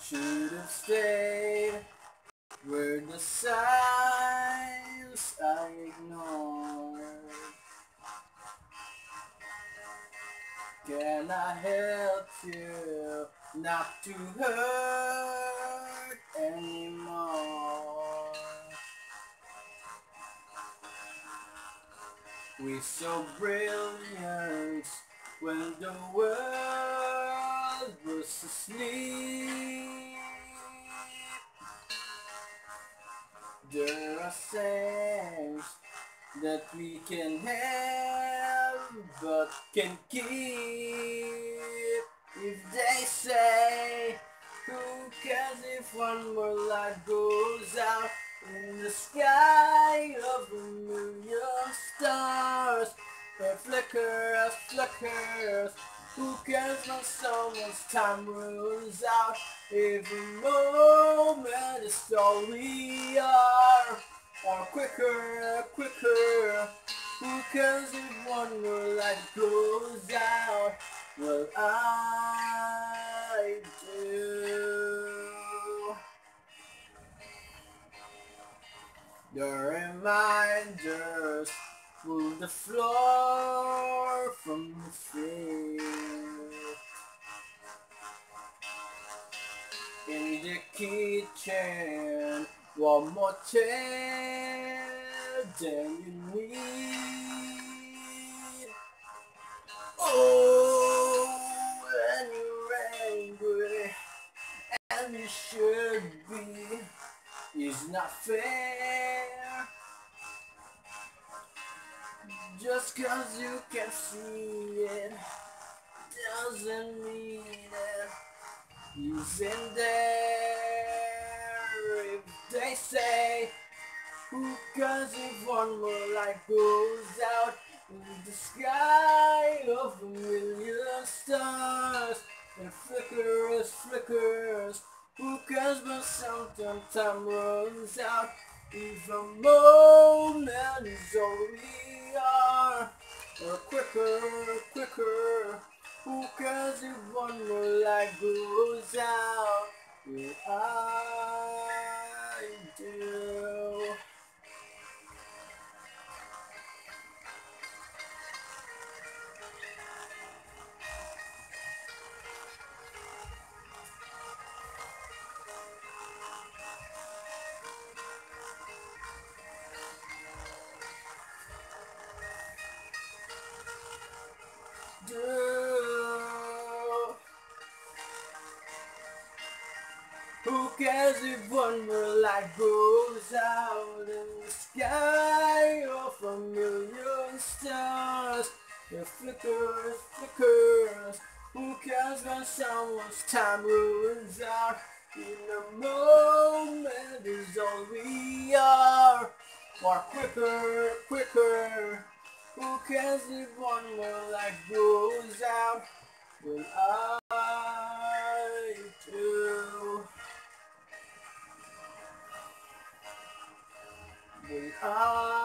Should have stayed where the signs I ignored. Can I help you not to hurt anymore? We're so brilliant when the world was asleep. There are things that we can have but can keep. If they say, who cares if one more light goes out in the sky of a million stars? It flickers, flickers. Who cares when someone's time runs out? If a moment is all we are, or quicker, quicker. Who cares if one more light goes out? Well, I do. The reminders move the floor from the field. In the kitchen, one more chair than you need. Oh, and you're angry, and you should be. It's not fair. Just 'cause you can see it doesn't mean it isn't there. If they say, who cares if one more light goes out in the sky of a million stars? It flickers, flickers. Who cares when sometimes time runs out? If a moment is all we are, or quicker, quicker. Who cares if one more light goes out? Well, I do. Who cares if one more light goes out in the sky of a million stars? It flickers, flickers. Who cares when someone's time runs out? In a moment is all we are. Or quicker, quicker. Who cares if one more light goes out? Well, I do. Well, I